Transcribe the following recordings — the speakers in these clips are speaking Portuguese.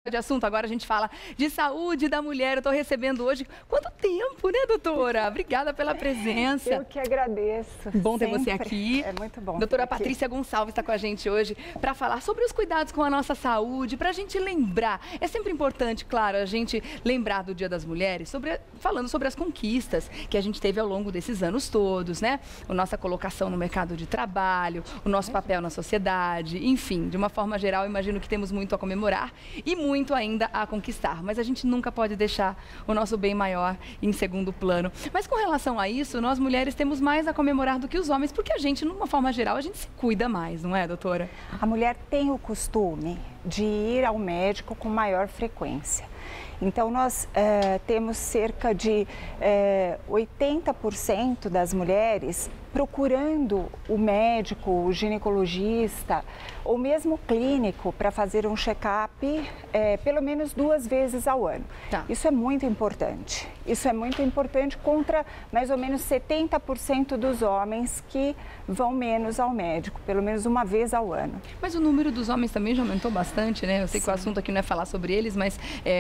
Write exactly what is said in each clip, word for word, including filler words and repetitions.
De assunto, agora a gente fala de saúde da mulher. Eu estou recebendo hoje, quanto tempo, né, doutora? Obrigada pela presença. Eu que agradeço. Bom ter Sempre. você aqui. É muito bom. Doutora Patrícia Gonçalves está com a gente hoje para falar sobre os cuidados com a nossa saúde, para a gente lembrar. É sempre importante, claro, a gente lembrar do Dia das Mulheres, sobre, falando sobre as conquistas que a gente teve ao longo desses anos todos, né? A nossa colocação no mercado de trabalho, o nosso papel na sociedade, enfim, de uma forma geral, imagino que temos muito a comemorar e muito muito ainda a conquistar, mas a gente nunca pode deixar o nosso bem maior em segundo plano. Mas com relação a isso, nós mulheres temos mais a comemorar do que os homens, porque a gente, numa forma geral, a gente se cuida mais, não é, doutora? A mulher tem o costume de ir ao médico com maior frequência. Então, nós eh, temos cerca de eh, oitenta por cento das mulheres procurando o médico, o ginecologista ou mesmo o clínico para fazer um check-up eh, pelo menos duas vezes ao ano. Tá. Isso é muito importante. Isso é muito importante contra mais ou menos setenta por cento dos homens que vão menos ao médico, pelo menos uma vez ao ano. Mas o número dos homens também já aumentou bastante, né? Eu sei Sim. que o assunto aqui não é falar sobre eles, mas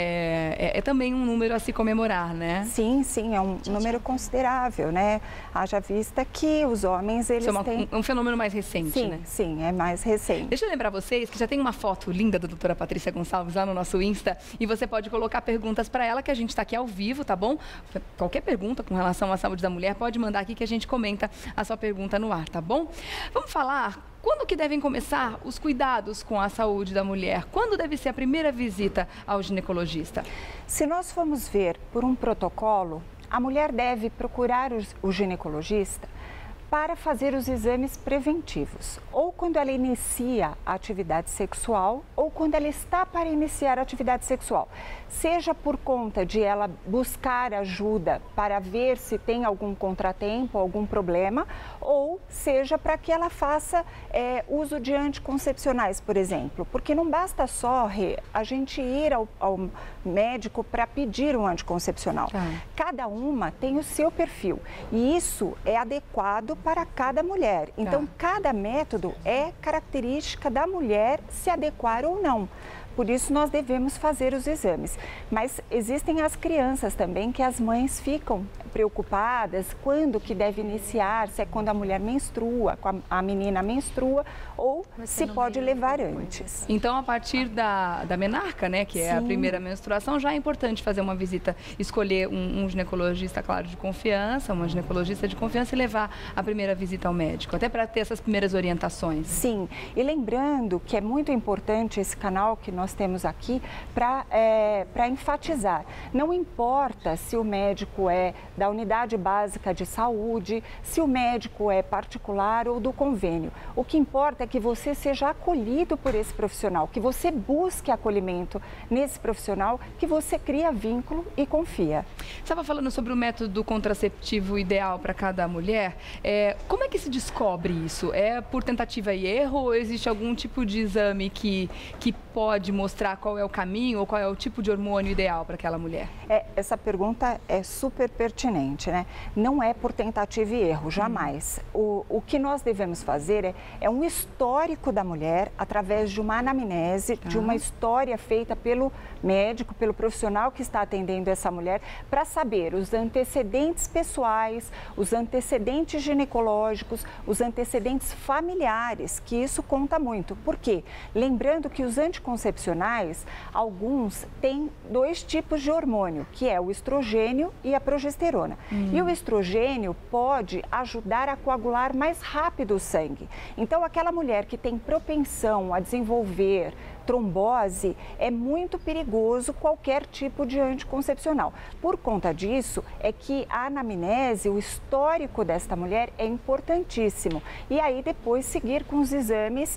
é, é, é também um número a se comemorar, né? Sim, sim, é um número considerável, né? Haja vista que os homens, eles Isso é uma, têm... um fenômeno mais recente, sim, né? Sim, é mais recente. Deixa eu lembrar vocês que já tem uma foto linda da doutora Patrícia Gonçalves lá no nosso Insta e você pode colocar perguntas para ela, que a gente está aqui ao vivo, tá bom? Qualquer pergunta com relação à saúde da mulher, pode mandar aqui que a gente comenta a sua pergunta no ar, tá bom? Vamos falar quando que devem começar os cuidados com a saúde da mulher? Quando deve ser a primeira visita ao ginecologista? Se nós formos ver por um protocolo, a mulher deve procurar o ginecologista para fazer os exames preventivos, ou quando ela inicia a atividade sexual, ou quando ela está para iniciar a atividade sexual. Seja por conta de ela buscar ajuda para ver se tem algum contratempo, algum problema, ou seja para que ela faça é, uso de anticoncepcionais, por exemplo. Porque não basta só a gente ir ao, ao médico para pedir um anticoncepcional. Ah. Cada uma tem o seu perfil e isso é adequado para cada mulher. Então, tá. cada método é característica da mulher se adequar ou não. Por isso, nós devemos fazer os exames. Mas existem as crianças também, que as mães ficam preocupadas quando que deve iniciar, se é quando a mulher menstrua, a menina menstrua, ou se pode levar antes. Então, a partir da, da menarca, né, que é Sim. a primeira menstruação, já é importante fazer uma visita, escolher um, um ginecologista, claro, de confiança, uma ginecologista de confiança e levar a primeira visita ao médico, até para ter essas primeiras orientações. Sim, e lembrando que é muito importante esse canal que nós temos aqui para é, para enfatizar. Não importa se o médico é da unidade básica de saúde, se o médico é particular ou do convênio. O que importa é que você seja acolhido por esse profissional, que você busque acolhimento nesse profissional, que você cria vínculo e confia. Estava falando sobre o método contraceptivo ideal para cada mulher. É, como é que se descobre isso? É por tentativa e erro ou existe algum tipo de exame que, que pode mostrar qual é o caminho ou qual é o tipo de hormônio ideal para aquela mulher? É, essa pergunta é super pertinente, né? Não é por tentativa e erro, jamais. Hum. O, o que nós devemos fazer é, é um histórico da mulher através de uma anamnese, ah. de uma história feita pelo médico, pelo profissional que está atendendo essa mulher, para saber os antecedentes pessoais, os antecedentes ginecológicos, os antecedentes familiares, que isso conta muito. Por quê? Lembrando que os anticoncepcionais, alguns têm dois tipos de hormônio, que é o estrogênio e a progesterona. Hum. E o estrogênio pode ajudar a coagular mais rápido o sangue. Então, aquela mulher que tem propensão a desenvolver trombose, é muito perigoso qualquer tipo de anticoncepcional. Por conta disso, é que a anamnese, o histórico desta mulher é importantíssimo. E aí depois seguir com os exames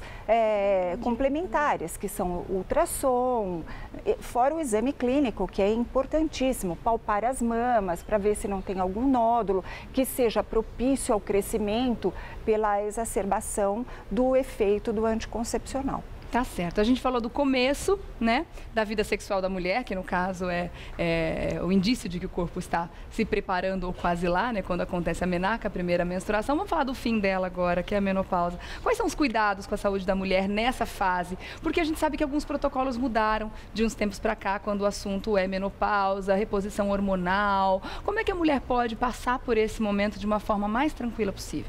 é, complementares, que são o ultrassom, fora o exame clínico, que é importantíssimo, palpar as mamas para ver se não tem algum nódulo que seja propício ao crescimento pela exacerbação do efeito do anticoncepcional. Tá certo. A gente falou do começo, né, da vida sexual da mulher, que no caso é, é o indício de que o corpo está se preparando ou quase lá, né, quando acontece a menarca, a primeira menstruação. Vamos falar do fim dela agora, que é a menopausa. Quais são os cuidados com a saúde da mulher nessa fase? Porque a gente sabe que alguns protocolos mudaram de uns tempos para cá, quando o assunto é menopausa, reposição hormonal. Como é que a mulher pode passar por esse momento de uma forma mais tranquila possível?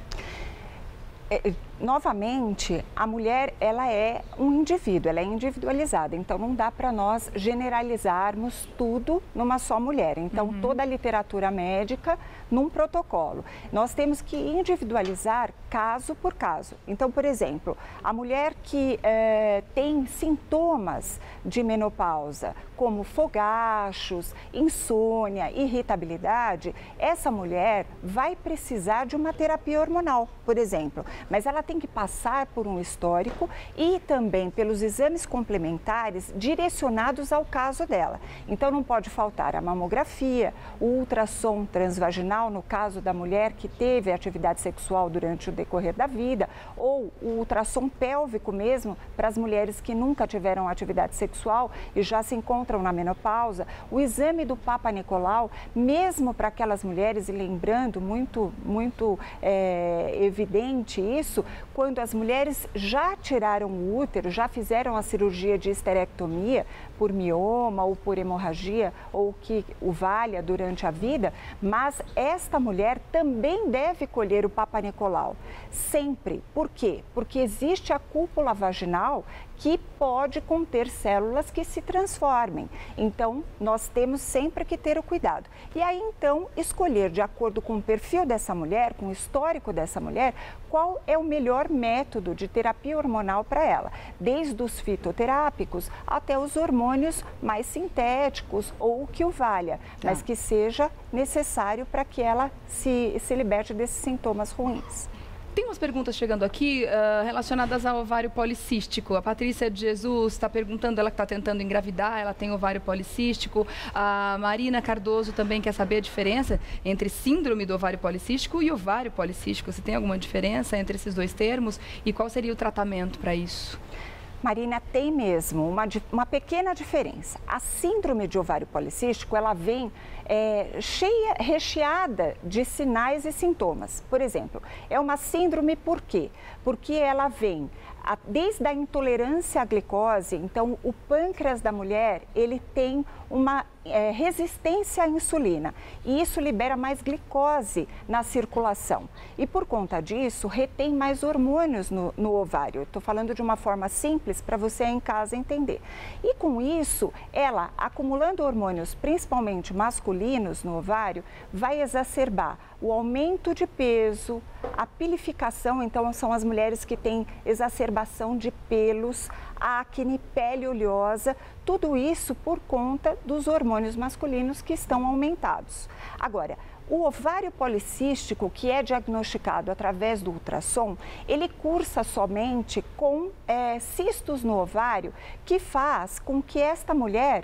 É, novamente, a mulher, ela é um indivíduo, ela é individualizada, então não dá para nós generalizarmos tudo numa só mulher. Então, uhum. toda a literatura médica num protocolo. Nós temos que individualizar caso por caso. Então, por exemplo, a mulher que é, tem sintomas de menopausa, como fogachos, insônia, irritabilidade, essa mulher vai precisar de uma terapia hormonal, por exemplo, mas ela tem que passar por um histórico e também pelos exames complementares direcionados ao caso dela. Então, não pode faltar a mamografia, o ultrassom transvaginal, no caso da mulher que teve atividade sexual durante o decorrer da vida, ou o ultrassom pélvico mesmo, para as mulheres que nunca tiveram atividade sexual e já se encontram na menopausa, o exame do Papa Nicolau, mesmo para aquelas mulheres, e lembrando, muito, muito é, evidente isso, quando as mulheres já tiraram o útero, já fizeram a cirurgia de esterectomia por mioma ou por hemorragia, ou que o valha durante a vida, mas esta mulher também deve colher o Papa Nicolau, sempre. Por quê? Porque existe a cúpula vaginal que pode conter células que se transformem. Então, nós temos sempre que ter o cuidado. E aí, então, escolher de acordo com o perfil dessa mulher, com o histórico dessa mulher, qual é o melhor método de terapia hormonal para ela, desde os fitoterápicos até os hormônios mais sintéticos ou o que o valha, tá. mas que seja necessário para que ela se, se liberte desses sintomas ruins. Tem umas perguntas chegando aqui uh, relacionadas ao ovário policístico. A Patrícia de Jesus está perguntando, ela que está tentando engravidar, ela tem ovário policístico. A Marina Cardoso também quer saber a diferença entre síndrome do ovário policístico e ovário policístico. Se tem alguma diferença entre esses dois termos e qual seria o tratamento para isso? Marina, tem mesmo uma, uma pequena diferença. A síndrome de ovário policístico, ela vem é, cheia, recheada de sinais e sintomas. Por exemplo, é uma síndrome por quê? Porque ela vem a, desde a intolerância à glicose, então o pâncreas da mulher, ele tem uma é, resistência à insulina e isso libera mais glicose na circulação e por conta disso retém mais hormônios no, no ovário. Estou falando de uma forma simples para você em casa entender. E com isso, ela acumulando hormônios, principalmente masculinos no ovário, vai exacerbar o aumento de peso, a pilificação, então são as mulheres que têm exacerbação de pelos, acne, pele oleosa, tudo isso por conta dos hormônios masculinos que estão aumentados. Agora, o ovário policístico, que é diagnosticado através do ultrassom, ele cursa somente com é, cistos no ovário, que faz com que esta mulher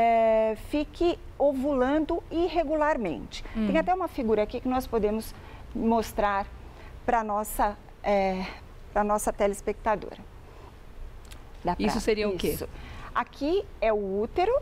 é, fique ovulando irregularmente. Hum. Tem até uma figura aqui que nós podemos mostrar para a nossa, é, para nossa telespectadora. Pra... Isso seria o quê? Isso. Aqui é o útero.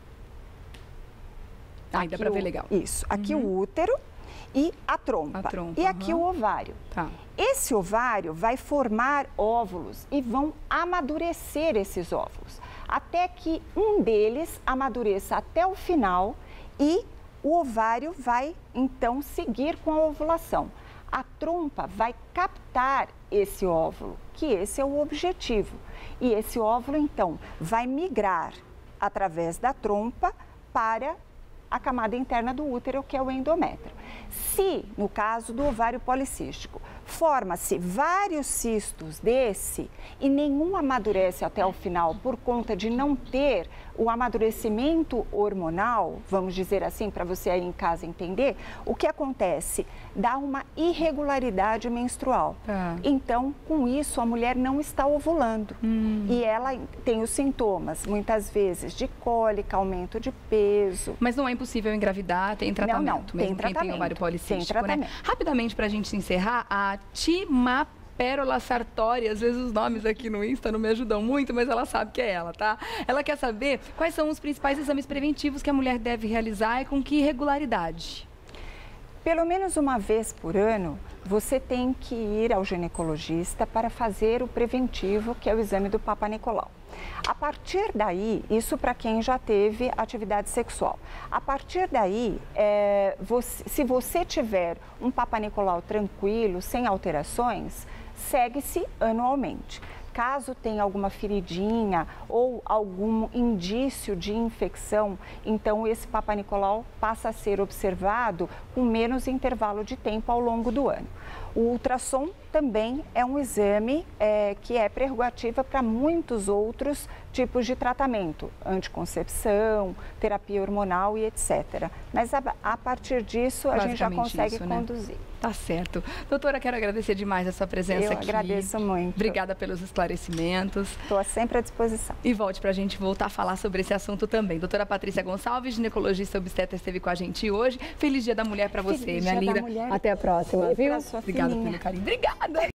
Ah, dá para ver legal. Isso. Aqui uhum. o útero e a trompa. A trompa e aqui uhum. o ovário. Tá. Esse ovário vai formar óvulos e vão amadurecer esses óvulos. Até que um deles amadureça até o final e o ovário vai, então, seguir com a ovulação. A trompa vai captar esse óvulo, que esse é o objetivo. E esse óvulo, então, vai migrar através da trompa para a camada interna do útero, que é o endométrio. Se, no caso do ovário policístico, forma-se vários cistos desse e nenhum amadurece até o final por conta de não ter o amadurecimento hormonal, vamos dizer assim, para você aí em casa entender, o que acontece? Dá uma irregularidade menstrual. Ah. Então, com isso, a mulher não está ovulando. Hum. E ela tem os sintomas, muitas vezes, de cólica, aumento de peso. Mas não é impossível engravidar, tem tratamento? Não, não, mesmo tem quem tratamento. tem ovário policístico, tem tratamento. Né? Rapidamente, para a gente encerrar, a timapina Pérola Sartori. Às vezes os nomes aqui no Insta não me ajudam muito, mas ela sabe que é ela, tá? Ela quer saber quais são os principais exames preventivos que a mulher deve realizar e com que regularidade. Pelo menos uma vez por ano, você tem que ir ao ginecologista para fazer o preventivo, que é o exame do Papa Nicolau. A partir daí, isso para quem já teve atividade sexual. A partir daí, é, você, se você tiver um Papa Nicolau tranquilo, sem alterações, segue-se anualmente. Caso tenha alguma feridinha ou algum indício de infecção, então esse Papa Nicolau passa a ser observado com menos intervalo de tempo ao longo do ano. O ultrassom também é um exame é, que é prerrogativa para muitos outros tipos de tratamento, anticoncepção, terapia hormonal e etcétera. Mas a, a partir disso a gente já consegue isso, né? Conduzir. Tá certo. Doutora, quero agradecer demais a sua presença Eu aqui. Eu agradeço muito. Obrigada pelos esclarecimentos. Estou sempre à disposição. E volte para a gente voltar a falar sobre esse assunto também. Doutora Patrícia Gonçalves, ginecologista obstetra, esteve com a gente hoje. Feliz Dia da Mulher para você, Feliz minha Dia linda. Da mulher. Até a próxima, E viu? pra sua Obrigada filhinha. pelo carinho. Obrigada.